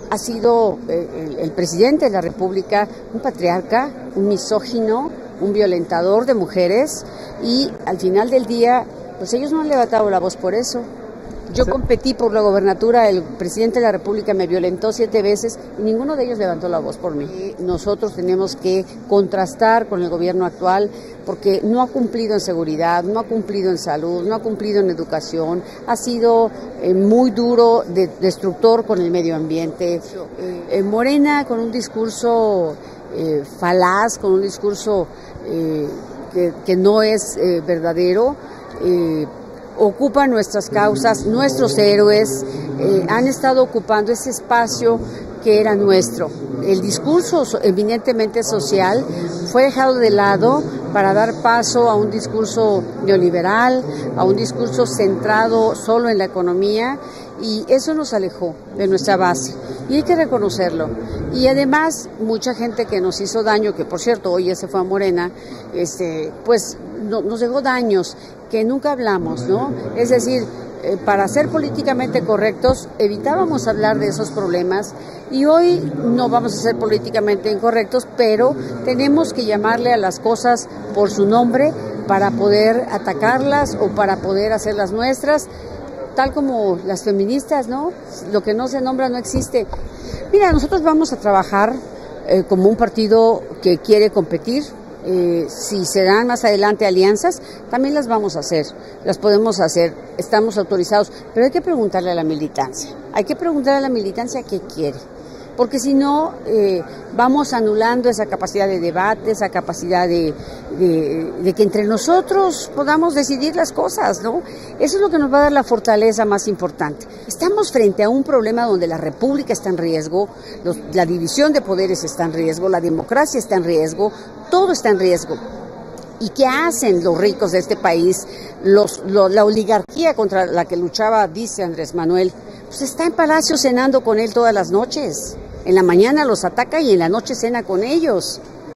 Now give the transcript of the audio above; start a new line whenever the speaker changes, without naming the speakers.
ha sido el presidente de la República un patriarca, un misógino, un violentador de mujeres, y al final del día, pues ellos no han levantado la voz por eso. Yo competí por la gobernatura, el presidente de la República me violentó 7 veces y ninguno de ellos levantó la voz por mí. Nosotros tenemos que contrastar con el gobierno actual porque no ha cumplido en seguridad, no ha cumplido en salud, no ha cumplido en educación, ha sido muy duro, destructor con el medio ambiente. Morena con un discurso falaz, con un discurso que no es verdadero, ocupan nuestras causas, nuestros héroes han estado ocupando ese espacio que era nuestro. El discurso eminentemente social fue dejado de lado para dar paso a un discurso neoliberal, a un discurso centrado solo en la economía, y eso nos alejó de nuestra base y hay que reconocerlo. Y además mucha gente que nos hizo daño, que por cierto hoy ya se fue a Morena, pues nos dejó daños que nunca hablamos, ¿no? Es decir, para ser políticamente correctos evitábamos hablar de esos problemas y hoy no vamos a ser políticamente incorrectos, pero tenemos que llamarle a las cosas por su nombre para poder atacarlas o para poder hacerlas nuestras, tal como las feministas, ¿no? Lo que no se nombra no existe. Mira, nosotros vamos a trabajar como un partido que quiere competir. Si se dan más adelante alianzas, también las vamos a hacer, las podemos hacer, estamos autorizados, pero hay que preguntarle a la militancia, qué quiere, porque si no vamos anulando esa capacidad de debate, esa capacidad de que entre nosotros podamos decidir las cosas, ¿no? Eso es lo que nos va a dar la fortaleza más importante. Estamos frente a un problema donde la república está en riesgo, la división de poderes está en riesgo, la democracia está en riesgo, todo está en riesgo. ¿Y qué hacen los ricos de este país? La oligarquía contra la que luchaba, dice Andrés Manuel, pues está en Palacio cenando con él todas las noches. En la mañana los ataca y en la noche cena con ellos.